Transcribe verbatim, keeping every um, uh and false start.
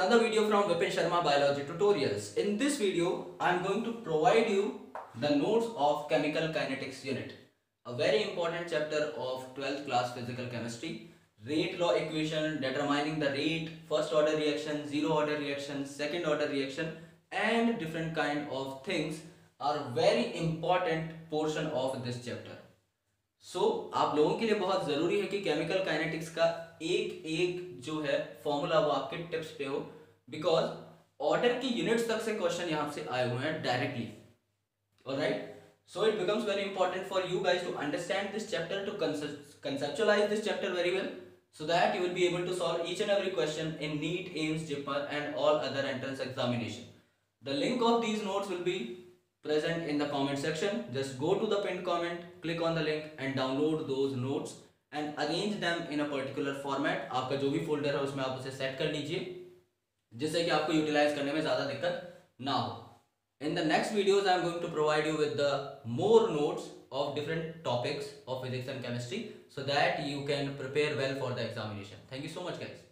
another video from Vipin Sharma Biology Tutorials. In this video, I am going to provide you the notes of Chemical Kinetics Unit, a very important chapter of twelfth class Physical Chemistry. Rate law equation, determining the rate, first order reaction, zero order reaction, second order reaction, and different kind of things are very important portion of this chapter. So so, आप लोगों के लिए बहुत ज़रूरी है कि chemical kinetics का एक एक जो है फॉर्मूला वो आपके टिप्स पे हो, बिकॉज ऑर्डर की यूनिट्स तक से क्वेश्चन यहाँ से आए हुए हैं directly. Alright, so it becomes very important for you guys to understand this chapter, to conceptualize this chapter very well, so that you will be able to solve each and every question in NEET, AIMS, JIPMER and all other entrance examination. The link of these notes will be present in the comment section. Just go to the pinned comment, click on the link and download those notes and arrange them in a particular format. आपका जो भी folder है उसमें आप उसे set कर लीजिए, जिससे कि आपको utilize करने में ज़्यादा दिक्कत ना हो. In the next videos, I am going to provide you with the more notes of different topics of physics and chemistry, so that you can prepare well for the examination. Thank you so much, guys.